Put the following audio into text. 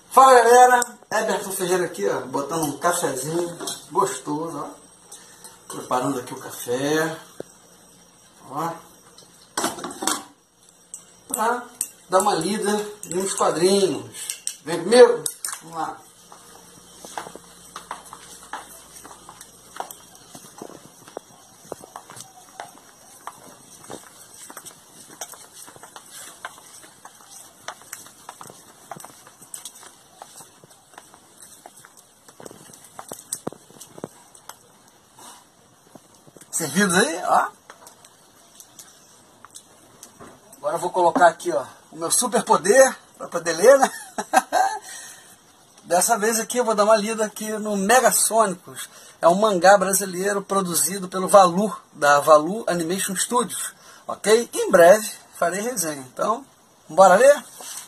Fala galera, Eberton Ferreira aqui, ó, botando um cafezinho gostoso, ó. Preparando aqui o café, ó, pra dar uma lida nos quadrinhos. Vem comigo? Vamos lá. Servidos aí, ó. Agora eu vou colocar aqui, ó, o meu super poder para poder ler, né? Dessa vez aqui eu vou dar uma lida aqui no Megasônicos. É um mangá brasileiro produzido pelo Valu, da Valu Animation Studios, ok? Em breve farei resenha. Então, bora ler?